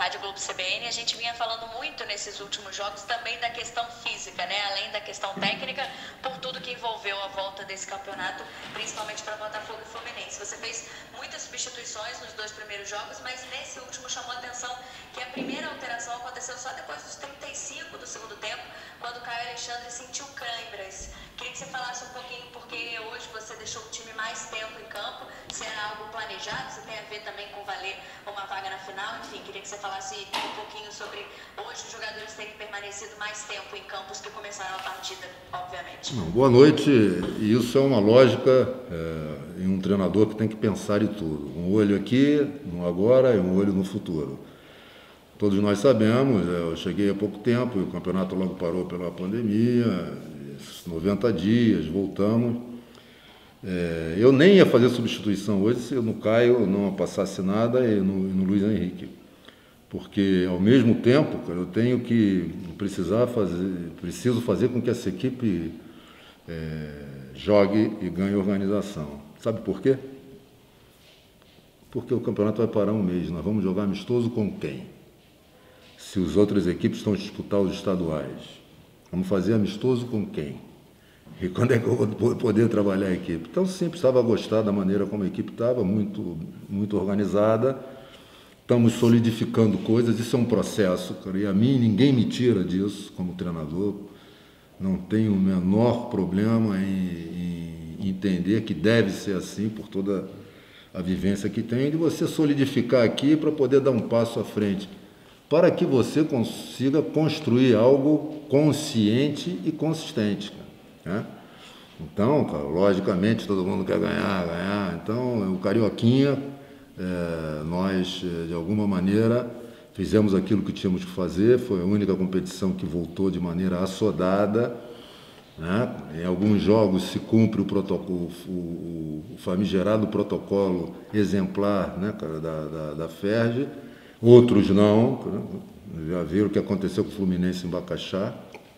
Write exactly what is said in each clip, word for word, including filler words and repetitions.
Rádio Globo C B N, a gente vinha falando muito nesses últimos jogos também da questão física, né? Além da questão técnica, por tudo que envolveu a volta desse campeonato, principalmente para Botafogo e Fluminense. Você fez muitas substituições nos dois primeiros jogos, mas nesse último chamou a atenção que a primeira alteração aconteceu só depois dos trinta e cinco do segundo tempo, quando o Caio Alexandre sentiu câimbras. Queria que você falasse um pouquinho porque hoje você deixou o time mais tempo em campo, se era algo planejado, se tem a ver também com valer uma vaga na final, enfim, queria que você falasse um pouquinho sobre hoje os jogadores terem permanecido mais tempo em campos que começaram a partida, obviamente. Não, boa noite, e isso é uma lógica é, em um treinador que tem que pensar em tudo, um olho aqui, no agora e um olho no futuro. Todos nós sabemos, eu cheguei há pouco tempo, e o campeonato logo parou pela pandemia, noventa dias, voltamos. É, eu nem ia fazer substituição hoje se no Caio não passasse nada e no, no Luiz Henrique. Porque, ao mesmo tempo, cara, eu tenho que precisar fazer, preciso fazer com que essa equipe é, jogue e ganhe organização. Sabe por quê? Porque o campeonato vai parar um mês. Nós vamos jogar amistoso com quem? Se as outras equipes estão a disputar os estaduais. Vamos fazer amistoso com quem? E quando é que eu vou poder trabalhar a equipe? Então, sempre estava a gostar da maneira como a equipe estava, muito, muito organizada. Estamos solidificando coisas, isso é um processo, cara, e a mim ninguém me tira disso como treinador. Não tenho o menor problema em, em entender que deve ser assim, por toda a vivência que tem, de você solidificar aqui para poder dar um passo à frente, para que você consiga construir algo consciente e consistente. Né? Então, cara, logicamente, todo mundo quer ganhar, ganhar. Então, o Carioquinha, é, nós, de alguma maneira, fizemos aquilo que tínhamos que fazer. Foi a única competição que voltou de maneira assodada. Né? Em alguns jogos se cumpre o protocolo, o, o famigerado protocolo exemplar, né, cara, da, da, da F E R J. Outros não. Já viram o que aconteceu com o Fluminense em Bacaxá.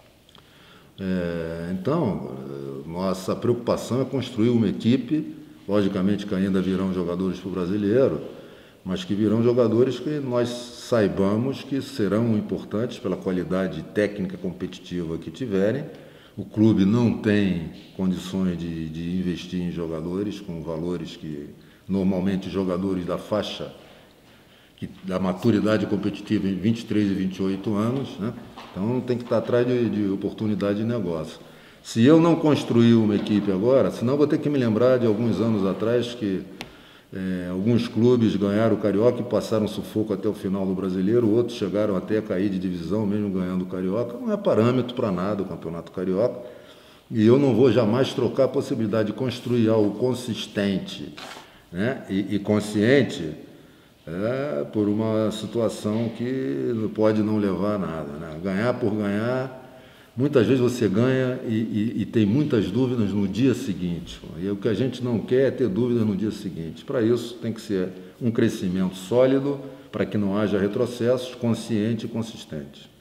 É, então, nossa preocupação é construir uma equipe, logicamente que ainda virão jogadores para o brasileiro, mas que virão jogadores que nós saibamos que serão importantes pela qualidade técnica competitiva que tiverem. O clube não tem condições de, de investir em jogadores com valores que normalmente jogadores da faixa que, da maturidade competitiva em vinte e três e vinte e oito anos, né? Então tem que estar atrás de, de oportunidade de negócio. Se eu não construir uma equipe agora, senão vou ter que me lembrar de alguns anos atrás que é, alguns clubes ganharam o Carioca e passaram sufoco até o final do Brasileiro, outros chegaram até a cair de divisão, mesmo ganhando o Carioca. Não é parâmetro para nada o Campeonato Carioca. E eu não vou jamais trocar a possibilidade de construir algo consistente, né, e, e consciente, É, por uma situação que pode não levar a nada. Né? Ganhar por ganhar, muitas vezes você ganha e, e, e tem muitas dúvidas no dia seguinte. E o que a gente não quer é ter dúvidas no dia seguinte. Para isso tem que ser um crescimento sólido, para que não haja retrocessos, consciente e consistente.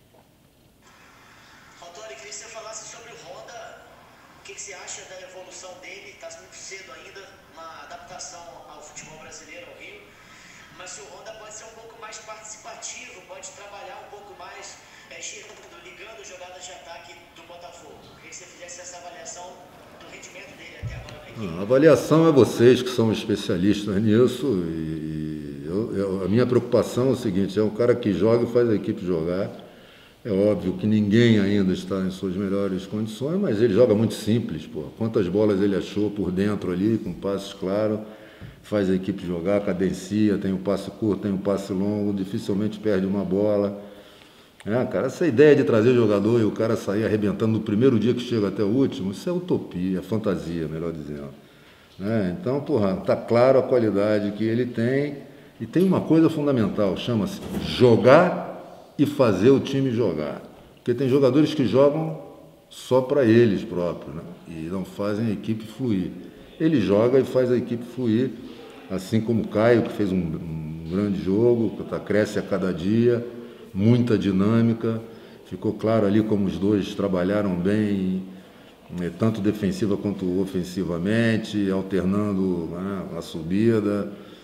Antônio, queria que você falasse sobre o Honda. O que você acha da evolução dele? Está muito cedo ainda, uma adaptação ao futebol brasileiro, ao Rio. Mas se o Honda pode ser um pouco mais participativo, pode trabalhar um pouco mais, é, ligando jogadas de ataque do Botafogo. Eu queria que você fizesse essa avaliação do rendimento dele até agora. A avaliação é vocês que são especialistas nisso, e eu, eu, a minha preocupação é o seguinte: é um cara que joga e faz a equipe jogar. É óbvio que ninguém ainda está em suas melhores condições, mas ele joga muito simples. Pô. Quantas bolas ele achou por dentro ali, com passes claros, faz a equipe jogar, cadencia, tem um passe curto, tem um passe longo, dificilmente perde uma bola. É, cara, essa ideia de trazer jogador e o cara sair arrebentando no primeiro dia que chega até o último, isso é utopia, é fantasia, melhor dizendo. É, então, porra, tá claro a qualidade que ele tem, e tem uma coisa fundamental, chama-se jogar e fazer o time jogar. Porque tem jogadores que jogam só para eles próprios, né? E não fazem a equipe fluir. Ele joga e faz a equipe fluir, assim como o Caio, que fez um, um grande jogo, que tá, cresce a cada dia, muita dinâmica. Ficou claro ali como os dois trabalharam bem, né, tanto defensiva quanto ofensivamente, alternando, né, a subida.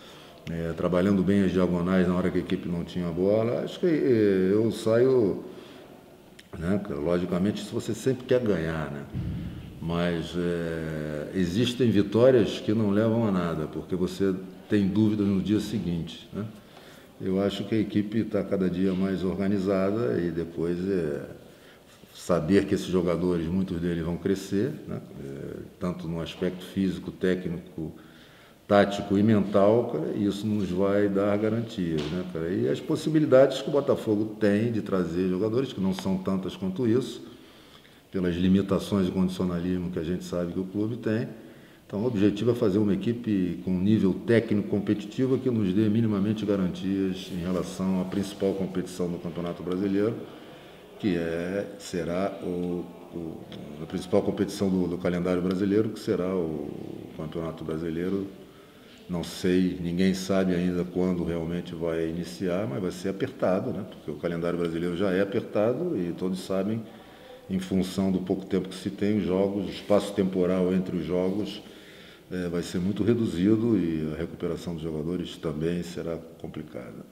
é, trabalhando bem as diagonais na hora que a equipe não tinha bola, acho que é, eu saio, né, logicamente, se você sempre quer ganhar, né? Mas é, existem vitórias que não levam a nada, porque você tem dúvidas no dia seguinte, né? Eu acho que a equipe está cada dia mais organizada e depois é saber que esses jogadores, muitos deles vão crescer, né? É, tanto no aspecto físico, técnico, tático e mental, cara, e isso nos vai dar garantias, né, cara? E as possibilidades que o Botafogo tem de trazer jogadores, que não são tantas quanto isso, pelas limitações de condicionalismo que a gente sabe que o clube tem. Então, o objetivo é fazer uma equipe com nível técnico competitivo que nos dê minimamente garantias em relação à principal competição do Campeonato Brasileiro, que é, será o, o, a principal competição do, do calendário brasileiro, que será o Campeonato Brasileiro. Não sei, ninguém sabe ainda quando realmente vai iniciar, mas vai ser apertado, né? Porque o calendário brasileiro já é apertado e todos sabem, em função do pouco tempo que se tem, os jogos, o espaço temporal entre os jogos é, vai ser muito reduzido e a recuperação dos jogadores também será complicada.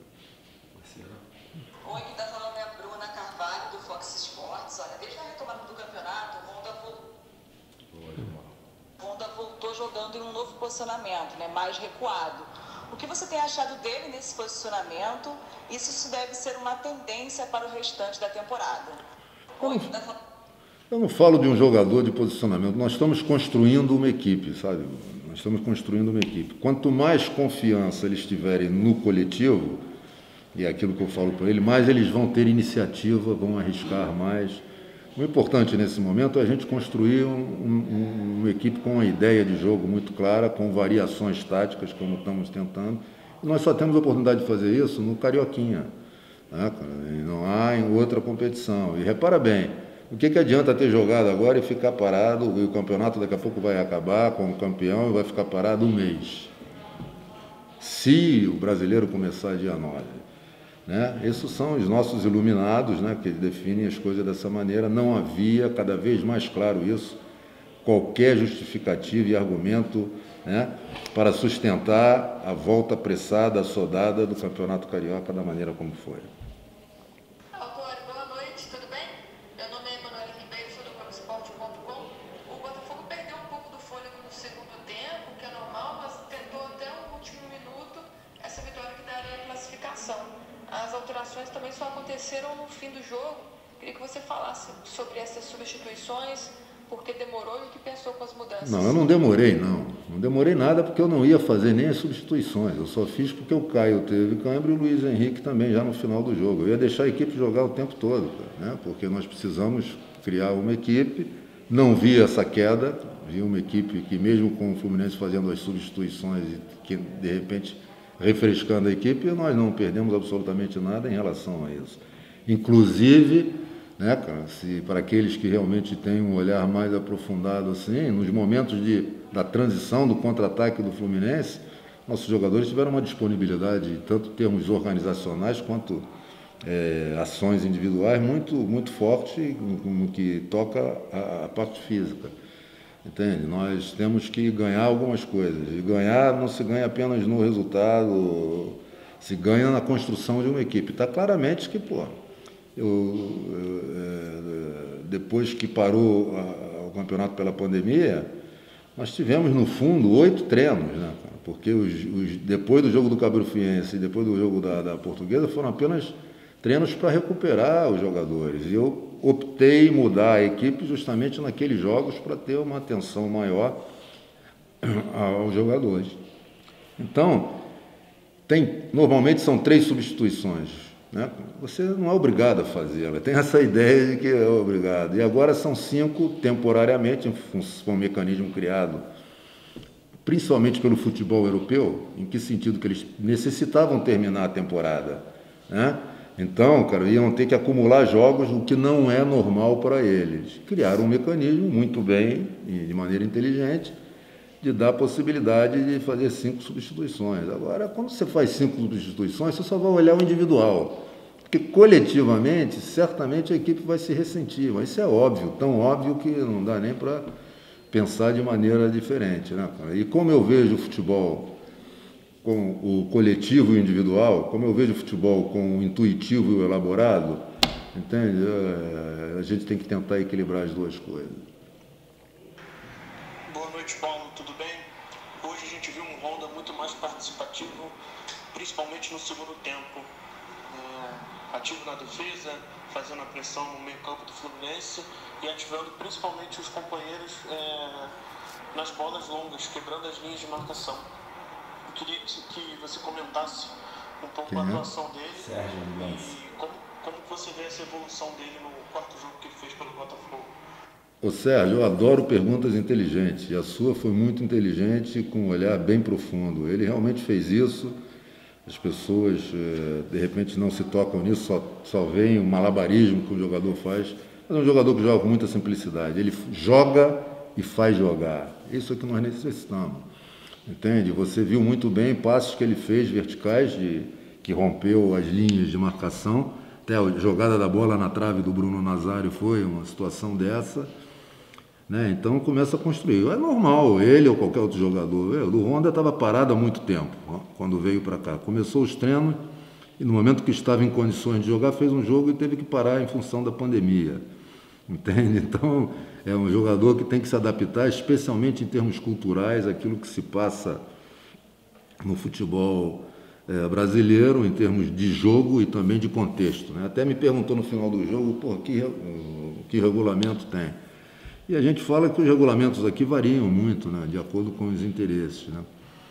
Oi, quem está falando é a Bruna Carvalho, do Fox Sports. Olha, desde a retomada do campeonato, o Honda voltou. Honda voltou jogando em um novo posicionamento, né, mais recuado. O que você tem achado dele nesse posicionamento? E se isso deve ser uma tendência para o restante da temporada? Eu não, eu não falo de um jogador de posicionamento, nós estamos construindo uma equipe, sabe? Nós estamos construindo uma equipe. Quanto mais confiança eles tiverem no coletivo, e é aquilo que eu falo para ele, mais eles vão ter iniciativa, vão arriscar mais. O importante nesse momento é a gente construir um, um, uma equipe com uma ideia de jogo muito clara, com variações táticas, como estamos tentando. E nós só temos a oportunidade de fazer isso no Carioquinha, né? E não há em outra competição. E repara bem, o que, que adianta ter jogado agora e ficar parado, e o campeonato daqui a pouco vai acabar com o campeão e vai ficar parado um mês. Se o brasileiro começar dia nove. Né? Esses são os nossos iluminados, né, que definem as coisas dessa maneira. Não havia, cada vez mais claro isso, qualquer justificativa e argumento, né, para sustentar a volta apressada, assodada do Campeonato Carioca da maneira como foi. Autor, boa noite, tudo bem? Meu nome é Emanuele Ribeiro, sou do Globo Esporte ponto com. O Botafogo perdeu um pouco do fôlego no segundo tempo, que é normal, mas tentou até o último minuto essa vitória que daria a classificação. As alterações também só aconteceram no fim do jogo. Queria que você falasse sobre essas substituições, porque demorou e o que pensou com as mudanças. Não, eu não demorei, não. Não demorei nada porque eu não ia fazer nem as substituições. Eu só fiz porque o Caio teve câimbra e o Luiz Henrique também, já no final do jogo. Eu ia deixar a equipe jogar o tempo todo, né? Porque nós precisamos criar uma equipe. Não vi essa queda, vi uma equipe que mesmo com o Fluminense fazendo as substituições e que de repente refrescando a equipe, nós não perdemos absolutamente nada em relação a isso. Inclusive, né, cara, se, para aqueles que realmente têm um olhar mais aprofundado assim, nos momentos de, da transição do contra-ataque do Fluminense, nossos jogadores tiveram uma disponibilidade, tanto em termos organizacionais quanto é, ações individuais, muito, muito forte no, no que toca a, a parte física. Entende? Nós temos que ganhar algumas coisas. E ganhar não se ganha apenas no resultado, se ganha na construção de uma equipe. Está claramente que, pô, eu, eu, é, depois que parou a, o campeonato pela pandemia, nós tivemos, no fundo, oito treinos, né? Porque os, os, depois do jogo do Cabrufiense e depois do jogo da, da Portuguesa foram apenas treinos para recuperar os jogadores. E eu optei em mudar a equipe justamente naqueles jogos para ter uma atenção maior aos jogadores. Então, tem, normalmente são três substituições, né? Você não é obrigado a fazê-la, tem essa ideia de que é obrigado. E agora são cinco temporariamente, com um mecanismo criado principalmente pelo futebol europeu. Em que sentido? Que eles necessitavam terminar a temporada, né? Então, cara, iam ter que acumular jogos, o que não é normal para eles. Criaram um mecanismo muito bem e de maneira inteligente de dar a possibilidade de fazer cinco substituições. Agora, quando você faz cinco substituições, você só vai olhar o individual. Porque coletivamente, certamente a equipe vai se ressentir. Mas isso é óbvio, tão óbvio que não dá nem para pensar de maneira diferente, né, cara? E como eu vejo o futebol com o coletivo e o individual, como eu vejo o futebol com o intuitivo e o elaborado, entende? A gente tem que tentar equilibrar as duas coisas. Boa noite, Paulo, tudo bem? Hoje a gente viu um Honda muito mais participativo, principalmente no segundo tempo. É, ativo na defesa, fazendo a pressão no meio campo do Fluminense e ativando principalmente os companheiros é, nas bolas longas, quebrando as linhas de marcação. Eu queria que você comentasse um pouco Quem a atuação é? dele Sérgio, e como, como você vê essa evolução dele no quarto jogo que ele fez pelo Botafogo. Ô Sérgio, eu adoro perguntas inteligentes, e a sua foi muito inteligente, com um olhar bem profundo. Ele realmente fez isso, as pessoas de repente não se tocam nisso, só, só veem o malabarismo que o jogador faz, mas é um jogador que joga com muita simplicidade. Ele joga e faz jogar. Isso é que nós necessitamos. Entende? Você viu muito bem passos que ele fez verticais, de, que rompeu as linhas de marcação. Até a jogada da bola na trave do Bruno Nazário foi uma situação dessa. Né? Então começa a construir. É normal, ele ou qualquer outro jogador. O Honda estava parado há muito tempo, ó, quando veio para cá. Começou os treinos e no momento que estava em condições de jogar, fez um jogo e teve que parar em função da pandemia. Entende? Então, é um jogador que tem que se adaptar, especialmente em termos culturais, àquilo que se passa no futebol é, brasileiro, em termos de jogo e também de contexto. Né? Até me perguntou no final do jogo, pô, que, que regulamento tem? E a gente fala que os regulamentos aqui variam muito, né, de acordo com os interesses. Né?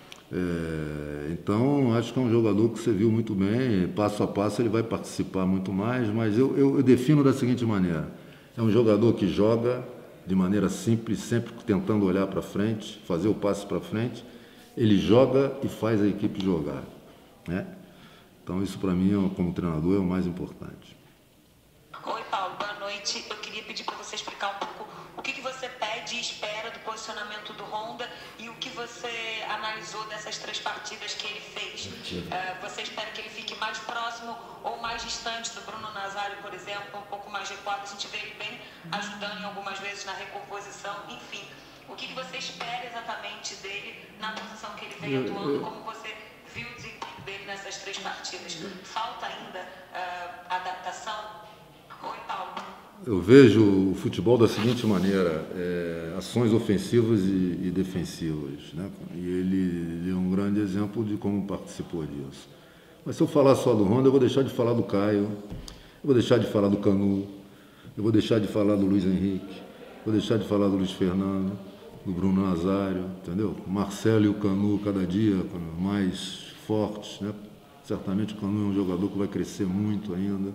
É, então, acho que é um jogador que você viu muito bem, passo a passo ele vai participar muito mais, mas eu, eu, eu defino da seguinte maneira. É um jogador que joga de maneira simples, sempre tentando olhar para frente, fazer o passe para frente. Ele joga e faz a equipe jogar. Né? Então, isso para mim, como treinador, é o mais importante. Oi, Paulo, boa noite. Eu queria pedir para você explicar um pouco o que, que você pede e espera do posicionamento do Honda e o que você analisou dessas três partidas que ele fez. Uh, você espera que ele fique mais próximo ou mais distante do Bruno Nazário, por exemplo, um pouco mais recuado? A gente vê ele bem ajudando em algumas vezes na recomposição, enfim. O que, que você espera exatamente dele na posição que ele vem atuando? Como você viu o desempenho dele nessas três partidas? Falta ainda uh, adaptação? Oi, Paulo. Eu vejo o futebol da seguinte maneira, é, ações ofensivas e, e defensivas, né? E ele, ele é um grande exemplo de como participou disso. Mas se eu falar só do Honda, eu vou deixar de falar do Caio, eu vou deixar de falar do Canu, eu vou deixar de falar do Luiz Henrique, vou deixar de falar do Luiz Fernando, do Bruno Nazário, entendeu? O Marcelo e o Canu cada dia mais fortes, né? Certamente o Canu é um jogador que vai crescer muito ainda.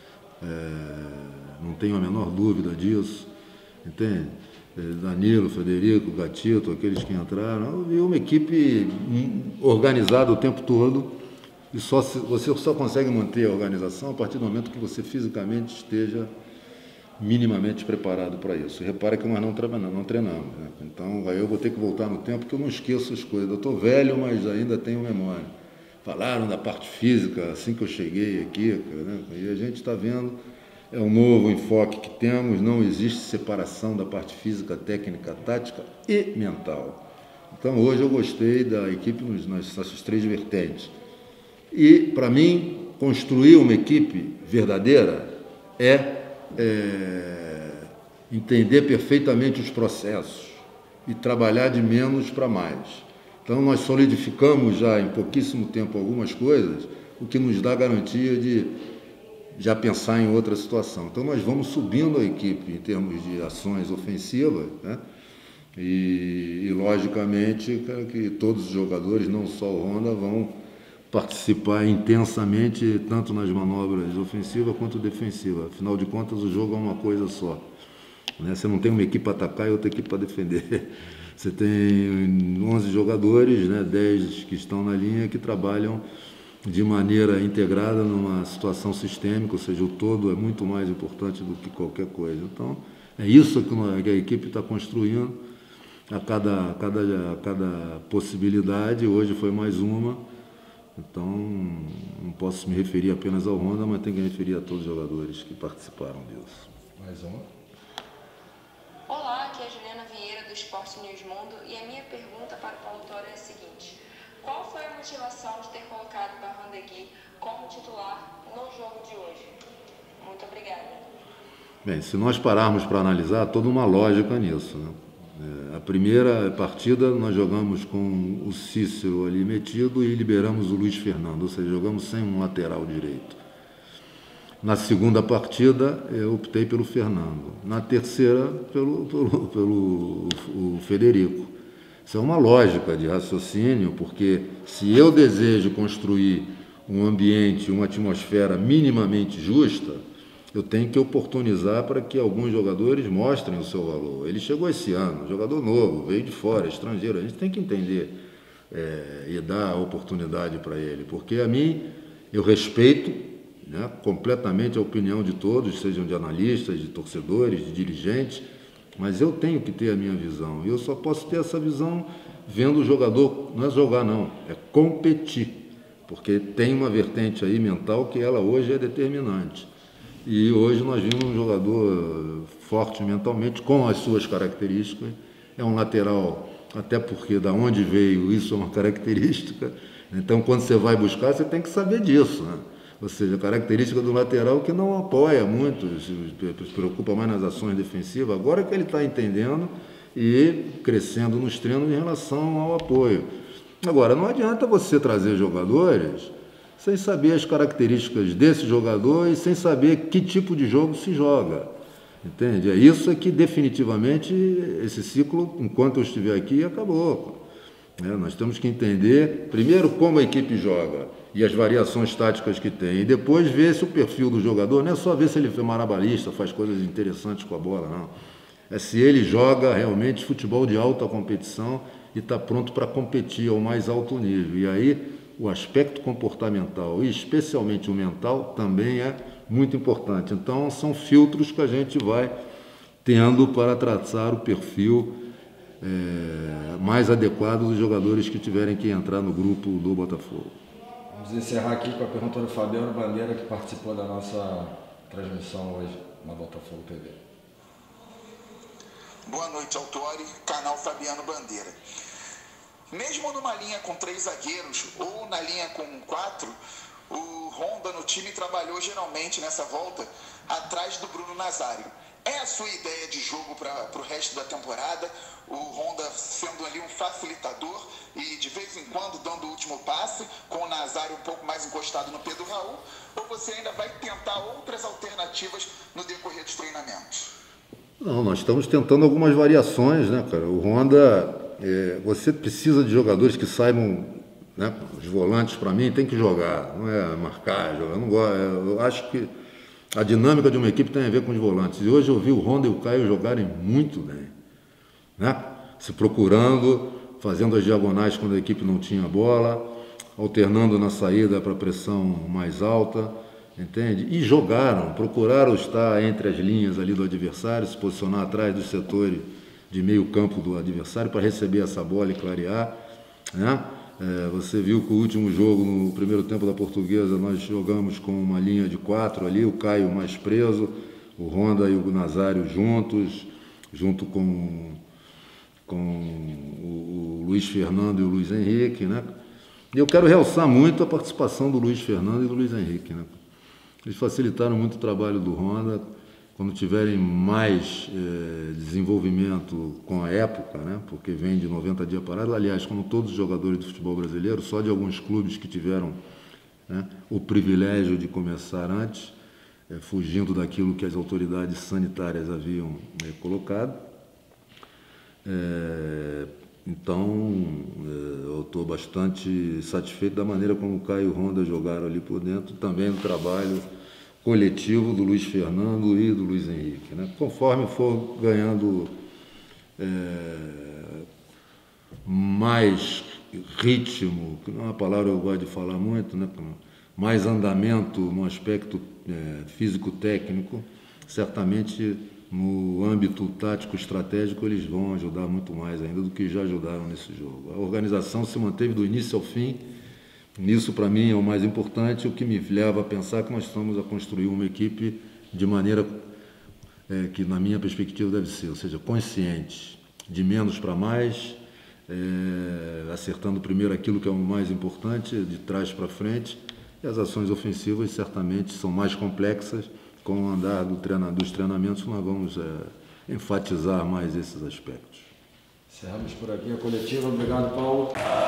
É, não tenho a menor dúvida disso, entende? É, Danilo, Federico, Gatito, aqueles que entraram, e uma equipe organizada o tempo todo, e só se, você só consegue manter a organização a partir do momento que você fisicamente esteja minimamente preparado para isso. E repara que nós não treinamos, não treinamos, né? Então aí eu vou ter que voltar no tempo, porque eu não esqueço as coisas. Eu estou velho, mas ainda tenho memória. Falaram da parte física assim que eu cheguei aqui, né? E a gente está vendo, é um novo enfoque que temos, não existe separação da parte física, técnica, tática e mental. Então hoje eu gostei da equipe nas nossas três vertentes. E para mim, construir uma equipe verdadeira é, é entender perfeitamente os processos e trabalhar de menos para mais. Então, nós solidificamos já em pouquíssimo tempo algumas coisas, o que nos dá garantia de já pensar em outra situação. Então, nós vamos subindo a equipe em termos de ações ofensivas, né? E, e, logicamente, que todos os jogadores, não só o Honda, vão participar intensamente, tanto nas manobras ofensivas quanto defensivas. Afinal de contas, o jogo é uma coisa só. Né? Você não tem uma equipe para atacar e outra equipe para defender. Você tem onze jogadores, né, dez que estão na linha, que trabalham de maneira integrada numa situação sistêmica, ou seja, o todo é muito mais importante do que qualquer coisa. Então, é isso que a equipe está construindo a cada, a cada, a cada possibilidade. Hoje foi mais uma, então não posso me referir apenas ao Honda, mas tenho que me referir a todos os jogadores que participaram disso. Mais uma. Olá, aqui é a Juliana Vieira do Esporte News Mundo e a minha pergunta para o Paulo Torre é a seguinte: qual foi a motivação de ter colocado o Barrandegui como titular no jogo de hoje? Muito obrigada. Bem, se nós pararmos para analisar, há toda uma lógica nisso, né? É, a primeira partida nós jogamos com o Cícero ali metido e liberamos o Luiz Fernando, ou seja, jogamos sem um lateral direito. Na segunda partida eu optei pelo Fernando, na terceira pelo, pelo, pelo o Federico. Isso é uma lógica de raciocínio, porque se eu desejo construir um ambiente, uma atmosfera minimamente justa, eu tenho que oportunizar para que alguns jogadores mostrem o seu valor. Ele chegou esse ano, jogador novo, veio de fora, estrangeiro. A gente tem que entender é, e dar a oportunidade para ele, porque a mim, eu respeito, né, completamente a opinião de todos, sejam de analistas, de torcedores, de dirigentes, mas eu tenho que ter a minha visão. E eu só posso ter essa visão vendo o jogador, não é jogar não, é competir, porque tem uma vertente aí mental que ela hoje é determinante. E hoje nós vimos um jogador forte mentalmente, com as suas características. É um lateral, até porque da onde veio isso é uma característica. Então, quando você vai buscar, você tem que saber disso, né? Ou seja, a característica do lateral que não apoia muito, se preocupa mais nas ações defensivas. Agora que ele está entendendo e crescendo nos treinos em relação ao apoio. Agora, não adianta você trazer jogadores sem saber as características desse jogador e sem saber que tipo de jogo se joga, entende? É isso é que definitivamente esse ciclo, enquanto eu estiver aqui, acabou. É, nós temos que entender, primeiro, como a equipe joga e as variações táticas que tem, e depois ver se o perfil do jogador, não é só ver se ele é marabalista, faz coisas interessantes com a bola, não. É se ele joga realmente futebol de alta competição e está pronto para competir ao mais alto nível. E aí o aspecto comportamental e especialmente o mental também é muito importante. Então são filtros que a gente vai tendo para traçar o perfil é, mais adequado dos jogadores que tiverem que entrar no grupo do Botafogo. Vamos encerrar aqui com a pergunta do Fabiano Bandeira, que participou da nossa transmissão hoje na Botafogo T V. Boa noite, Autori, canal Fabiano Bandeira. Mesmo numa linha com três zagueiros ou na linha com quatro, o Honda no time trabalhou geralmente nessa volta atrás do Bruno Nazário. É a sua ideia de jogo para o resto da temporada? O Honda sendo ali um facilitador e de vez em quando dando o último passe, com o Nazário um pouco mais encostado no Pedro Raul? Ou você ainda vai tentar outras alternativas no decorrer dos treinamentos? Não, nós estamos tentando algumas variações, né, cara? O Honda... É, você precisa de jogadores que saibam, né, os volantes para mim tem que jogar, não é marcar, jogar. Eu, não gosto, eu acho que a dinâmica de uma equipe tem a ver com os volantes. E hoje eu vi o Honda e o Caio jogarem muito bem, né? Se procurando, fazendo as diagonais quando a equipe não tinha bola, alternando na saída para pressão mais alta, entende? E jogaram, procuraram estar entre as linhas ali do adversário, se posicionar atrás dos setores de meio campo do adversário para receber essa bola e clarear, né? É, você viu que o último jogo, no primeiro tempo da Portuguesa, nós jogamos com uma linha de quatro ali, o Caio mais preso, o Honda e o Nazário juntos, junto com, com o, o Luiz Fernando e o Luiz Henrique, né? E eu quero realçar muito a participação do Luiz Fernando e do Luiz Henrique, né? Eles facilitaram muito o trabalho do Honda. Quando tiverem mais eh, desenvolvimento com a época, né, porque vem de noventa dias parados, aliás, como todos os jogadores do futebol brasileiro, só de alguns clubes que tiveram, né, o privilégio de começar antes, eh, fugindo daquilo que as autoridades sanitárias haviam eh, colocado. É, então, eh, eu estou bastante satisfeito da maneira como o Caio e o Honda jogaram ali por dentro, também do trabalho coletivo do Luiz Fernando e do Luiz Henrique, né? Conforme for ganhando é, mais ritmo, que não é uma palavra que eu gosto de falar muito, né? Mais andamento no aspecto é, físico-técnico, certamente no âmbito tático-estratégico eles vão ajudar muito mais ainda do que já ajudaram nesse jogo. A organização se manteve do início ao fim. Nisso, para mim, é o mais importante, o que me leva a pensar que nós estamos a construir uma equipe de maneira é, que, na minha perspectiva, deve ser, ou seja, consciente, de menos para mais, é, acertando primeiro aquilo que é o mais importante, de trás para frente, e as ações ofensivas certamente são mais complexas. Com o andar do treina, dos treinamentos, nós vamos é, enfatizar mais esses aspectos. Encerramos por aqui a coletiva. Obrigado, Paulo.